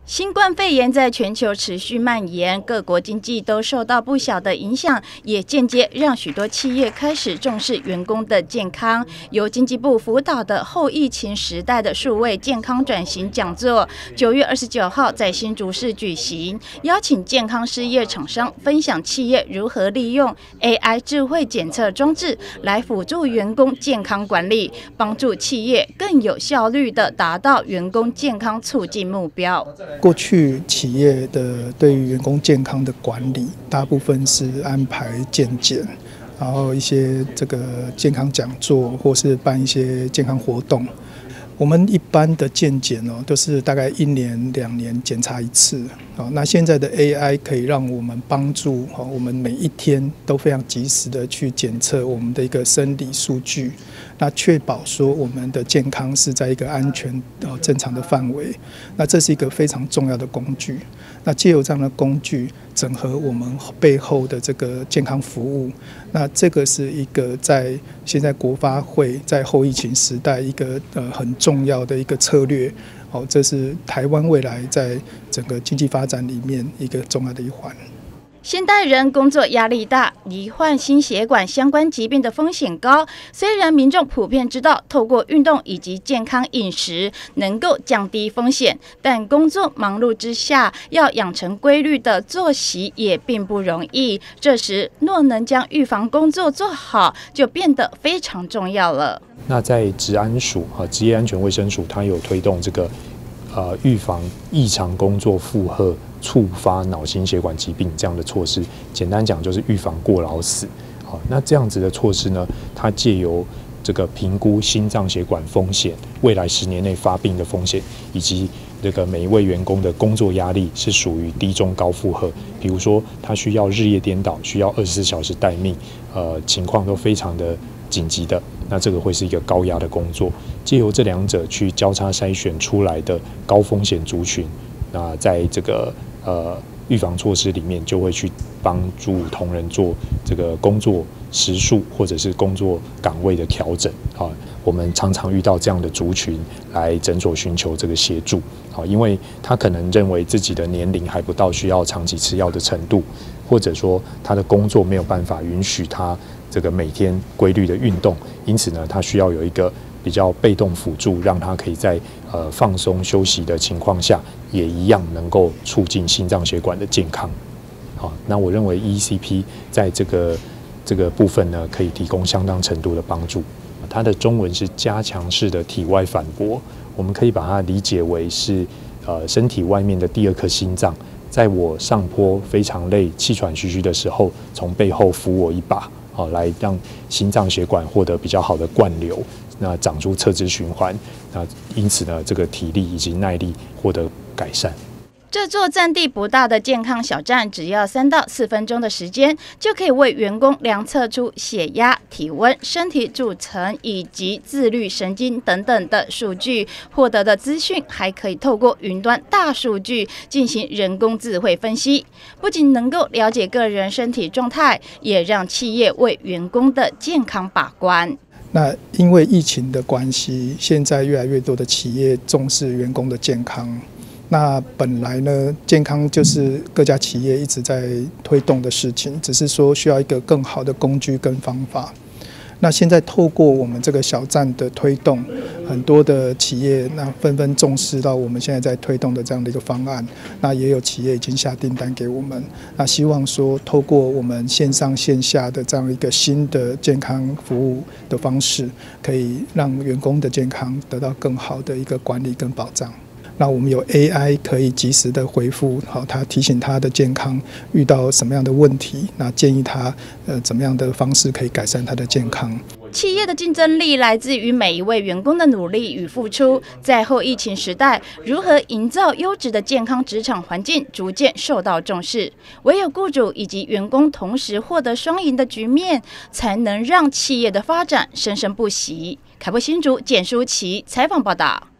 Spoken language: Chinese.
新冠肺炎在全球持续蔓延，各国经济都受到不小的影响，也间接让许多企业开始重视员工的健康。由经济部辅导的后疫情时代的数位健康转型讲座，9月29号在新竹市举行，邀请健康事业厂商分享企业如何利用 AI 智慧检测装置来辅助员工健康管理，帮助企业更有效率地达到员工健康促进目标。 过去企业的对于员工健康的管理，大部分是安排健检，然后一些这个健康讲座，或是办一些健康活动。我们一般的健检都是大概1年2年检查一次。那现在的 AI 可以让我们帮助我们每一天都非常及时的去检测我们的一个生理数据，那确保说我们的健康是在一个安全正常的范围。那这是一个非常重要的工具。那藉由这样的工具，整合我们背后的这个健康服务，那这个是一个在现在国发会在后疫情时代一个很重要的一个策略。这是台湾未来在整个经济发展里面一个重要的一环。 现代人工作压力大，罹患心血管相关疾病的风险高。虽然民众普遍知道透过运动以及健康饮食能够降低风险，但工作忙碌之下，要养成规律的作息也并不容易。这时，若能将预防工作做好，就变得非常重要了。 那在职安署职业安全卫生署，它有推动这个预防异常工作负荷触发脑心血管疾病这样的措施，简单讲就是预防过劳死。那这样子的措施呢，它借由这个评估心脏血管风险、未来10年内发病的风险，以及这个每一位员工的工作压力是属于低中高负荷，比如说他需要日夜颠倒，需要24小时待命，情况都非常的紧急的，那这个会是一个高压的工作。借由这两者去交叉筛选出来的高风险族群，那在这个预防措施里面，就会去帮助同仁做这个工作时数或者是工作岗位的调整。我们常常遇到这样的族群来诊所寻求这个协助，因为他可能认为自己的年龄还不到需要长期吃药的程度，或者说他的工作没有办法允许他这个每天规律的运动，因此呢，他需要有一个比较被动辅助，让他可以在放松休息的情况下，也一样能够促进心脏血管的健康。那我认为 ECP 在这个部分呢，可以提供相当程度的帮助。它的中文是加强式的体外反搏，我们可以把它理解为是身体外面的第2颗心脏，在我上坡非常累、气喘吁吁的时候，从背后扶我一把，来让心脏血管获得比较好的灌流，那长出侧支循环，那因此呢，这个体力以及耐力获得改善。 这座占地不大的健康小站，只要3到4分钟的时间，就可以为员工量测出血压、体温、身体组成以及自律神经等等的数据。获得的资讯还可以透过云端大数据进行人工智慧分析，不仅能够了解个人身体状态，也让企业为员工的健康把关。 那因为疫情的关系，现在越来越多的企业重视员工的健康。那本来呢，健康就是各家企业一直在推动的事情，只是说需要一个更好的工具跟方法。那现在透过我们这个小站的推动，很多的企业那纷纷重视到我们现在在推动的这样的一个方案。那也有企业已经下订单给我们，那希望说透过我们线上线下的这样一个新的健康服务的方式，可以让员工的健康得到更好的一个管理跟保障。那我们有 AI 可以及时的回复，他提醒他的健康遇到什么样的问题，那建议他怎么样的方式可以改善他的健康。 企业的竞争力来自于每一位员工的努力与付出。在后疫情时代，如何营造优质的健康职场环境逐渐受到重视。唯有雇主以及员工同时获得双赢的局面，才能让企业的发展生生不息。凯博新竹简书琪采访报道。